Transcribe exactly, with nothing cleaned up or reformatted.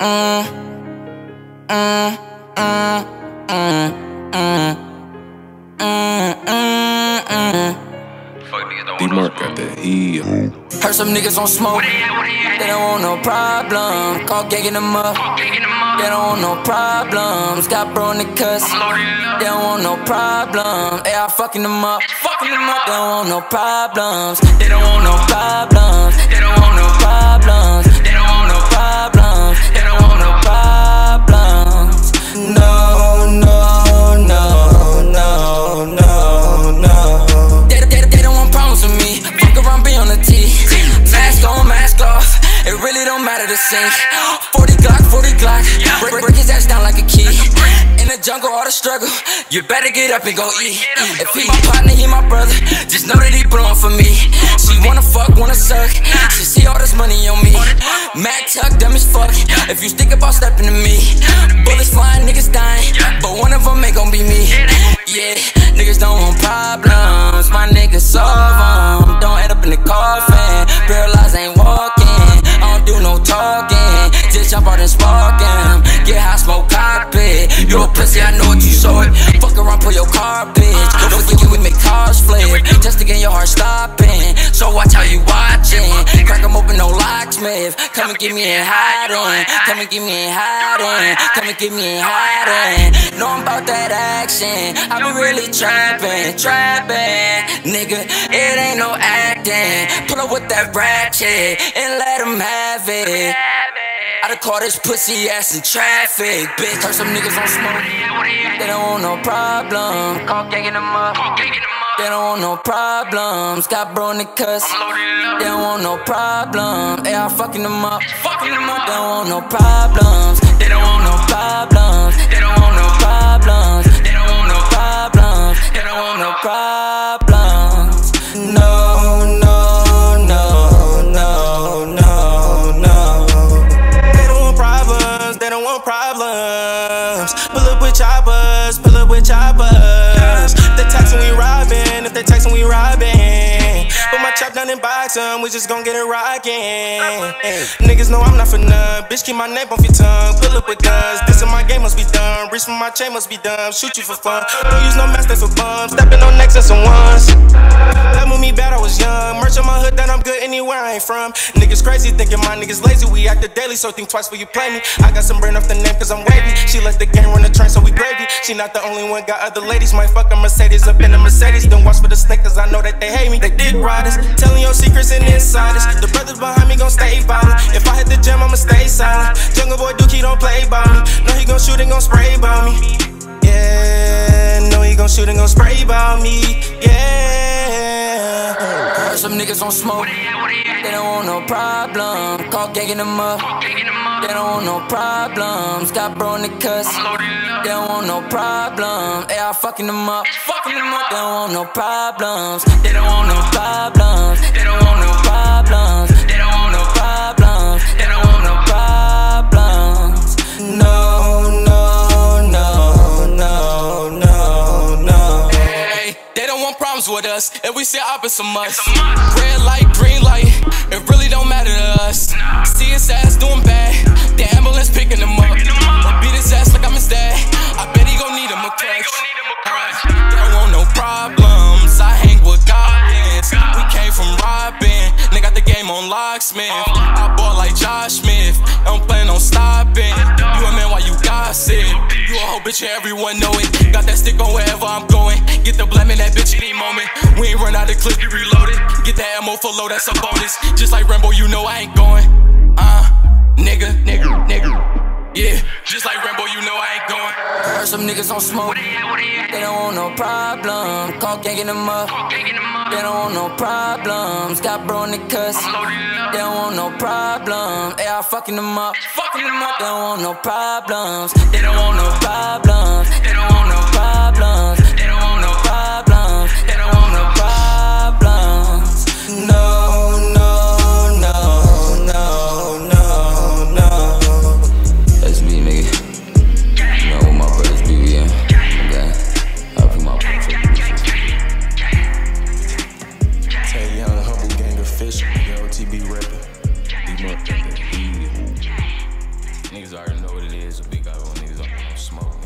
mm, mm, mm, mm, mm, mm, mm, mm. D-Mark got that heel. Heard some niggas on smoke, they don't want no problem. Call gagging them up, they don't want no problems. Got bro in the cuss, they don't want no problem. They all fucking them up, fucking them up. They don't want no problems, they don't want no problems. They don't want no problems, they don't want no problems. They don't want no problems. No, no, no, no, no, no. They, they, they don't want problems with me. Fuck around, be on the T. Mask on, mask off. It really don't matter to sing. forty Glock, forty Glock. Break, break his ass down like a key. In the jungle, all the struggle. You better get up and go eat. If he my partner, he my brother. Just know that he blowing for me. She wanna fuck, wanna suck. She see all this money on me. Mac tuck, dumb as fuck. If you think about stepping to me, bullets flying, niggas dying, but one of them ain't gon' be me. Yeah, niggas don't want problems. My niggas solve them. Don't end up in the coffin. Paralyzed, ain't walking. I don't do no talking. Just jump out and spark him. Get high, smoke cockpit. You a pussy, I know what you saw it. Fuck around, pull your car, bitch. Don't forget we make cars flip. Just to get your heart stopping. So watch how you watching. Crack 'em open, no locksmith. Come and get me in hiding. Come and get me in hiding. Come and get me in hiding. Know I'm about that action. I be really trapping, trapping. Nigga, it ain't no acting. Pull up with that ratchet and let him have it. I done caught this pussy ass in traffic, bitch. Heard some niggas on smoke, they don't want no problem. Call gagging them up, they don't want no problems. Got bro in the cuss, they don't want no problem. They all fucking them up, fucking them up. They don't want no problems, they don't want no problems. They don't want no problems, they don't want no problems. They don't want no problems. No, no, no, no, no, no. They don't want problems. Pull up with choppers, pull up with choppers. They taxin', we robbing. If they taxin', we robbing. Put my chop down and box 'em, we just gon' get it rockin'. Niggas know I'm not for none. Bitch, keep my name off your tongue. Pull up with guns. This in my game must be done. Reach from my chain must be dumb. Shoot you for fun. Don't use no master for bums. Steppin' on necks and some ones. That move me bad, I was young. Merch on my hood, that I'm good anywhere I ain't from. Niggas crazy, thinking my niggas lazy. We act the daily, so think twice before you play me. I got some brain off the name cause I'm wavy. She let the game run the train, so we gravy. She not the only one, got other ladies. Might fuck a Mercedes up in a Mercedes. Then watch for the snake cause I know that they hate me. They dick riders, telling your secrets and insiders. The brothers behind me gon' stay violent. If I hit the gym, I'ma stay silent. Jungle boy Dookie don't play by me. No, he gon' shoot and gon' spray by me. Yeah, no, he gon' shoot and gon' spray by me. Yeah. Heard some niggas on smoke, they don't want no problem. Call gagging them up, they don't want no problems. Got bro in the cuss, they don't want no problem. They all fucking them up, fucking them up. They don't want no problems, they don't want no problems. They don't want no problems, they don't want no problems. They don't want no problems. No, no, no, no, no, no. Hey, they don't want problems with us, and we say opposite much. Red light, green light, it really don't matter to us. See his ass doing bad, the ambulance picking him up. I beat his ass like I'm his dad, I bet he gon' need him a crutch. They don't want no problems, I hang with goblins. We came from robbing, they got the game on locksmith. I bought like Josh Smith, don't plan on stopping. You a man while you gossip, you a hoe bitch and everyone know it. Got that stick on wherever I'm going, get the blam in that bitch any moment. We ain't run out of clip, you reloaded. Get that ammo for low, that's a bonus. Just like Rambo, you know I ain't going. Uh, nigga, nigga, nigga. Yeah, just like Rambo, you know I ain't going. Heard some niggas on smoke, they don't want no problem. Call gagging them up, they don't want no problems. Got bro in the cuss, they don't want no problem. They all fucking them up, fucking them up. They don't want no problems, they don't want no problems. They don't want no problems, they don't want no problems. They don't want no problems. No, no, no, no, no, no. That's me, nigga. You know what my brothers be, yeah. Okay. I put my brothers Tay Young, Humble Gang official, O T B rapper. D-Mark got that heel. Niggas are it is. A big guy roll niggas up with no smoke.